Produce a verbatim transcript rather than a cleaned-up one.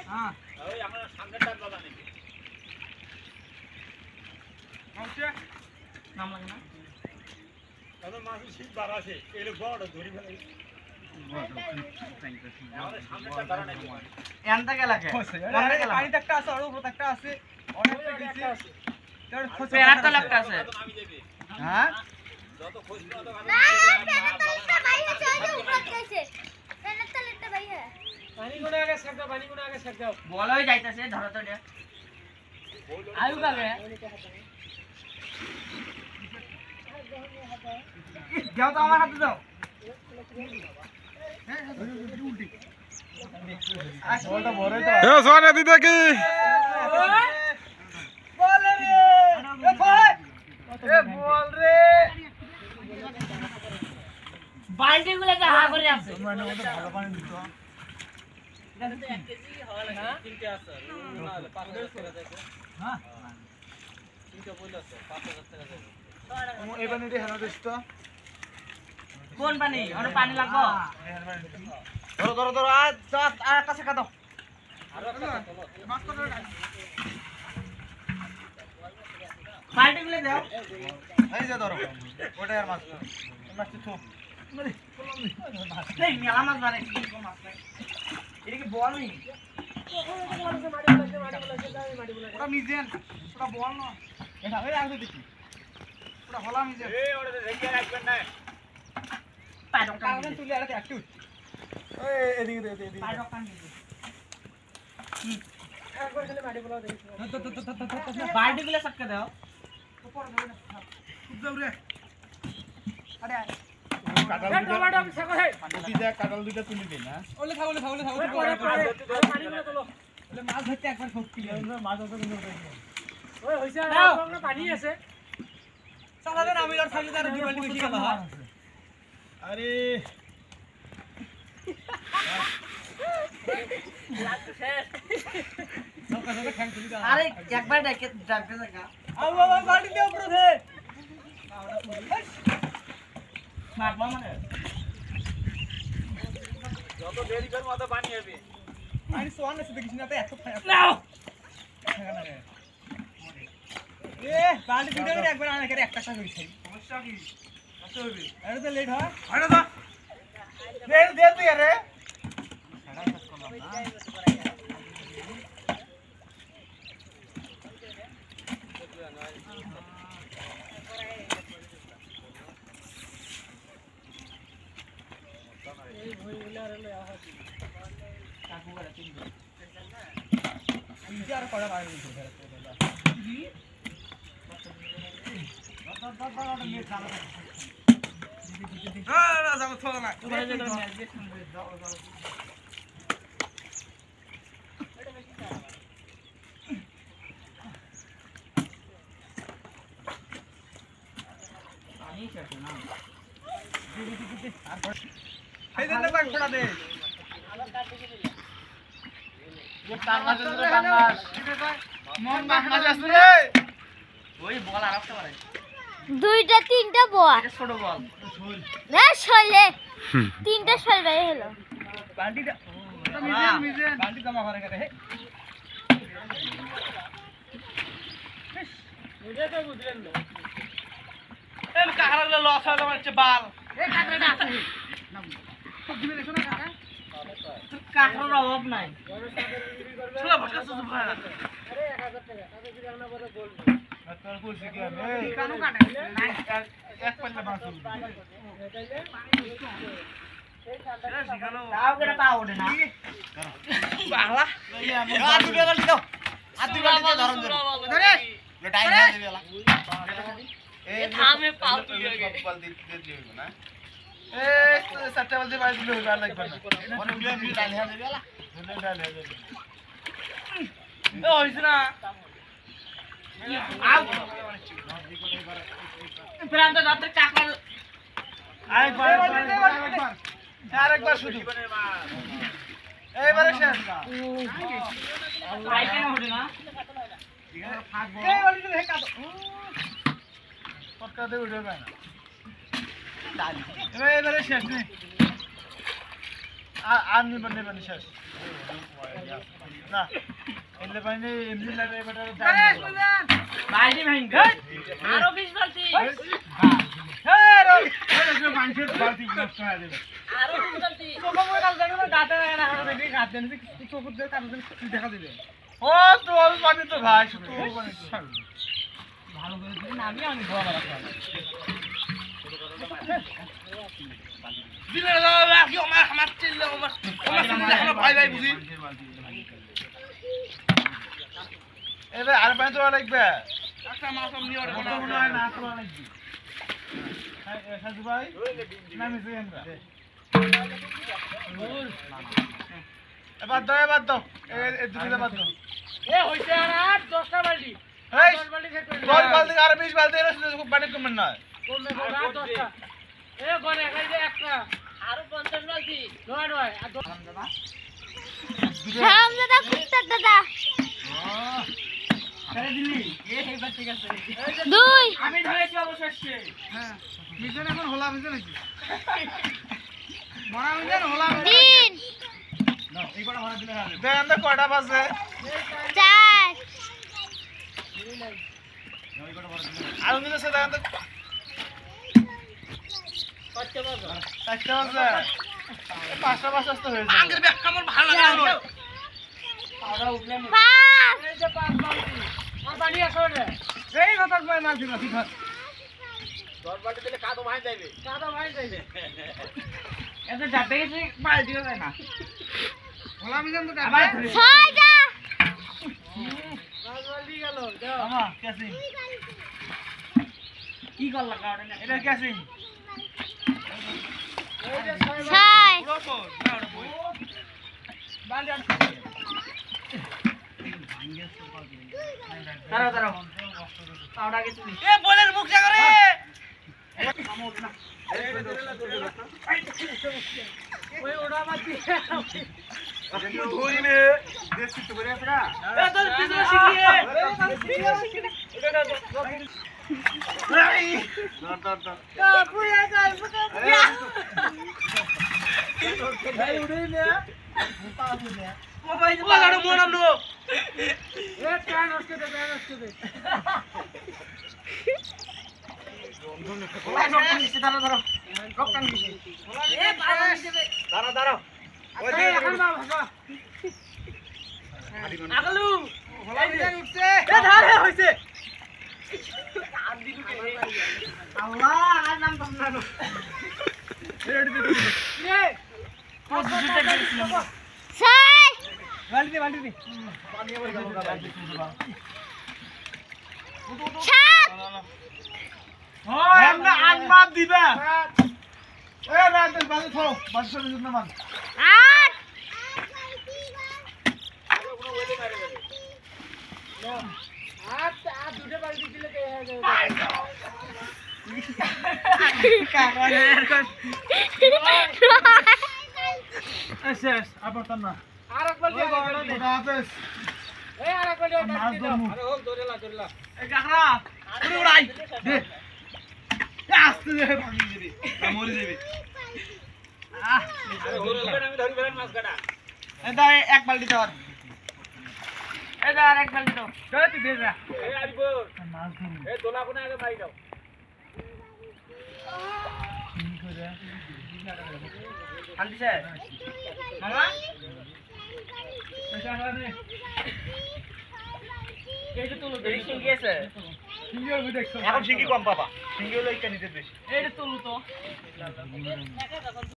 হ্যাঁ ওই আমরা সামনেটা বাবা নাকি হচ্ছে নাম লাগে না আমার মাছ শীত বার আছে এলে বড় ধরি ফেলে আমাদের সামনেটা বাড়া নাকি এনটা গেলাকে এনটা গেলা পানিতে একটা আছে আর উপরে একটা আছে অনেকটা গেছে তার খোঁজ একটা লাগটা আছে নামি দেবে হ্যাঁ যত খোঁজ না তো না একটা ভাই আছে ওই যে উপরে গেছে এনে তো একটা ভাই है পানি গুনা আগে ছাক দাও পানি গুনা আগে ছাক দাও বলই যাইতাছে ধরো তো দে আয়ু কাগে যাও তো আমার হাতে দাও বলটা বড় তো এ সোনা দিদা কি বল রে এ ভাই এ বল রে বালতি গুলো কে হা করে আছে মানে ওটা ভালো পানি দিত এক কেজি হওয়া লাগে তিনটে আছে না পাঁচ হাজার টাকা যাবে হ্যাঁ তিনটে বইল আছে পাঁচ হাজার টাকা যাবে এই পানি দিয়ে হেনা দিস তো কোন পানি আর পানি লাগবে ধরো ধরো ধরো আর আর একটা শেখা দাও আর একটা চলো মাছ কত বালতি গুলো দাও এই যে ধরো ওটা আর মাছ মাছ তো এই মেলা মাছ ধরে কি মাছ নাই এটা কি বল নি ওটা মিজেন ওটা বল না এটা ওই আগে দেখি ওটা হলা মিজেন এই ওটা রেখে রাখবেন না পাড়ক কাগজ তুলে আর একটু এই এদিকে দে এদিকে পাড়ক কান দিবি একবার খালি মাটি বলা দেই বালতি গুলো সটকে দাও উপর ধরে না খুব যাও রে আরে কাটাল দুটো কাটাল দুটো তুলে দে না ওলে খাও ওলে খাও ওলে খাও পানি গুলো তোলো ওলে মাছ ধরতে একবার শক্তি মাছ ধরতে কিন্তু ওই হইছে আর পানি আছে সালা দেন আমি আর থাকলে তার দুই বালতি বেশি গেল আরে আরে একবার ডেকে ডাকবে না আও বাবা বালতি দে উপরে দে মারবা মানে যত দেরি করব তত পানি হবে আমি সোয়ান এসে দেখিস না তো এত খায় নাও এ বালতি দুটো করে একবার আনা করে একটা সাথে হইছে সমস্যা কি কত হবে আরে তো লেট হয় আরে তো দে দে তুই আরে এই ভইগুলা রে আহা কাকু করে তিন ইজি আর করা পারবি তো জি দাদা দাদা দাদা নিয়ে চালা হ্যাঁ না যাও তো না তোমার যে ম্যাচ দেখুন দাও দাও পানি চাটে না এই দেন না ফোড়া দে যে পাঙ্গাস ধরে পাঙ্গাস মন মাছ আসছে রে ওই বল আর একটা মারে দুইটা তিনটা বল এটা ছোট বল না শৈলে তিনটা শৈল বের হলো বালতিটা ওটা মিজেন মিজেন বালতি জমা করে করে হে বুঝাতে বুঝলেন না এই কাহারলে লস হয় তোমার হচ্ছে বাল এই কাকড়াটা আছে সব দিবে দেখো না কাকা কাকড়ার অভাব নাই ছোলা ভটকা সুসু ভাই আরে এক হাজার টাকা তাহলে যদি আমরা বলে বলবো তোর কইছি কি আমি এই কানো কাটে নাই এক পাল্লা মাছ তাও করে পা ওঠে না বাংলা আর দুটো বালতি দাও আর দুটো বালতি ধরন ধরে লটাই না দেবেলা এই থামে পাও তুলে বালতি দিয়ে দিও না এই সাতটা বালতি বাইরে দিলে হইবার লাগবে না মনে মিলে মিলে ডাল হয়ে দেবেলা ধরে ডাল হয়ে যাবে এ হইছে না আউ প্রান্ত দাঁতে কাকড়া আরেকবার আরেকবার আরেকবার শুধু এইবারে শেষ আই কেন ওঠে না এই বালতি হে কাটো পটকা দে উঠে যায় না এবারে এবারে শেষ নেই আর নিবেন নেবেন শেষ না এলে পানি এমনি লাগে বেটা বাইরে ভাঙবে আরো বিশ বালতি হ্যাঁ রে ওই মানুষের বালতি নষ্ট হয়ে যাবে আরো বিশ বালতি তোমরা কই কাজ জানো না দাঁতে না হাতে দেখি হাত দেন চোখ দিয়ে কাজ দেখা দিবে ও তো অল পানি তো ভাই শুধু পানি ভালো করে দিন আমি আমি ধোয়া রাখা দিলে দাদা কি আমার আমার চিল্লা আমার আমার চিল্লা আমার ভাই ভাই বুঝি এবে আর পানি তো লাগবে একটা মাছ আমি নিয়ে মোটা মনে হয় না তো লাগবে হ্যাঁ সাজু ভাই নামি যাই আমরা এবার দাও এবার দাও এই দুটো বাদ দাও এ হইছে আর আট দশটা বালতি এই দশ বালতি শেষ করে দশ বালতি আর বিশ বালতি এর সাথে পানি কমন না কমবে কমবে আর দশটা এ গনে এই যে একটা আরো পঞ্চাশ বালতি নয় নয় আর দশ হারামজাদা কুত্তার দাদা করে দিলি এ এইবার ঠিক আছে দুই আমি ধরেছি অবশেষে হ্যাঁ মিশন এখন হলা মিশন নাকি মরা মিশন হলা তিন না এইবার হলা দিলে হবে দেখেন তো কয়টা বাজে চার আর উনি তো দেখেন তো কত বাজে চারটা বাজে পাঁচটা পাঁচটা তো হয়ে আঙ্কেল যাবে ব্যাগ আমার ভালো লাগে না পাউডার উঠলে পাঁচ এই যে পাঁচ বালতি আর পানি আসো রে এই কথা কয় না ঠিক আছে দশ বাটি দিলে কাদো ভাই যাইবে কাদা ভাই যাইবে এত যাবে গেছে মাল দিও যায় না হলা মিশন তো আবার ছয়টা পাঁচ বালতি গেল দাও আমা কেসিং কি করলা কাউরে না এটা কেসিং এই যে ছয় ছয় পুরো তো না ওটা বই বালি আর দাঁড়াও দাঁড়াও পাউডার কিছু নি এ বলের মুখ জায়গা রে ওই ওড়া মাটি ধরিবে দেখছি তো করে আপনা এ তোর পিছনে শিখিয়ে দর দর দর কাপুয়া গাল ফুটা ভাই উড়ে নে মোবাইল ও গাড়ি মোড়া লো এ কান নষ্ট দে কান নষ্ট দে এ পাউডার দিবে দাঁড়া দাঁড়া ওই এই এখন না ভাষা আগলু হলা মিশন উঠছে এ ধারে হইছে আল্লাহ আর নাম তোমরা নো এ কত দুটা দিছিলাম ছয় বালি দে বালি দে সাত হয় আমরা আগমাত দিবা এ না তো বালি থো বালি সব দিন না মান আট আর আর দুটো বালতি দিলে কে হয়ে যাবে শেষ আবার তো না আর এক বালতি খোদা হাফেজ এই আর এক বালতি মাছ ধরমু আরে হোক ধরেলা ধরেলা এই কাকড়া উড়ে উড়াই দে এ আস্তে দে পানি দিবি মরে যাবে আহ আরে ধরবে আমি ধরি ফেলেন মাছ কাটা এটা এক বালতি দাও এটা আর এক বালতি দাও দে তুই দে যা এই আইব মাছ ধরমু এই দোলা কোনা আগে মারি দাও কি করে খালি দিছে মামা পয়সা আনা দে এই যে তুলো দেই কি গেছে সিঙ্গেল বি দেখছো এখন শিখি কম পাবা সিঙ্গেল ওই কানিতে বেশি এই যে তুলো তো